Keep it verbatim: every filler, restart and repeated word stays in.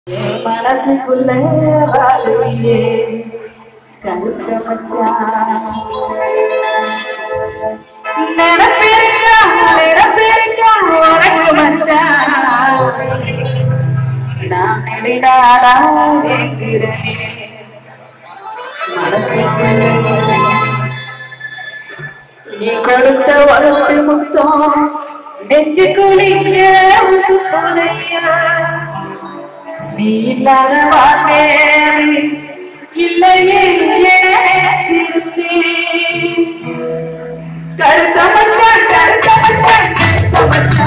மனசுக்குள்ள வாழுறியே கருத்த மச்சான் நினைப்பிருக்கா நினைப்பிருக்கா உனக்கு மச்சான் நான் நெடுநாளா கேட்கிறேன் மனசுக்குள்ள நீ கொடுத்த ஒருத்து முத்தம் நெஞ்சு குளிக்க உசுப்பதையா நீ இல்லாத வாழ்வேது இல்லையே நினைச்சிருந்தேன் கருத்த மச்சான் கருத்த மச்சான் கருத்த